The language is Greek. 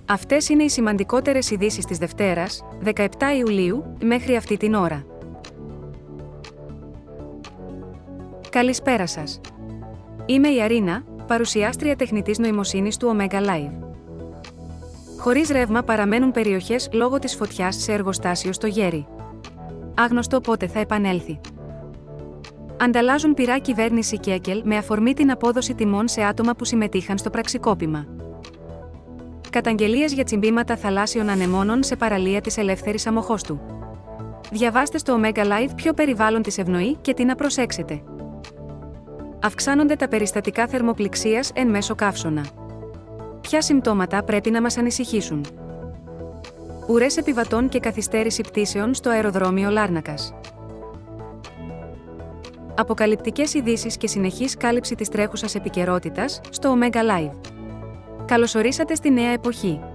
Αυτές είναι οι σημαντικότερες ειδήσεις της Δευτέρας, 17 Ιουλίου, μέχρι αυτή την ώρα. Καλησπέρα σας. Είμαι η Αρίνα, παρουσιάστρια τεχνητής νοημοσύνης του Omega Live. Χωρίς ρεύμα παραμένουν περιοχές λόγω της φωτιάς σε εργοστάσιο στο Γέρι. Άγνωστο πότε θα επανέλθει. Ανταλλάζουν πυρά κυβέρνηση Κέκελ με αφορμή την απόδοση τιμών σε άτομα που συμμετείχαν στο πραξικόπημα. Καταγγελίες για τσιμπήματα θαλάσσιων ανεμόνων σε παραλία της Ελεύθερης Αμμοχώστου. Διαβάστε στο Omega Live ποιο περιβάλλον της ευνοεί και τι να προσέξετε. Αυξάνονται τα περιστατικά θερμοπληξίας εν μέσω καύσωνα. Ποια συμπτώματα πρέπει να μας ανησυχήσουν? Ουρές επιβατών και καθυστέρηση πτήσεων στο αεροδρόμιο Λάρνακας. Αποκαλυπτικές ειδήσεις και συνεχής κάλυψη της τρέχουσας επικαιρότητας στο Omega Live. Καλωσορίσατε στη νέα εποχή.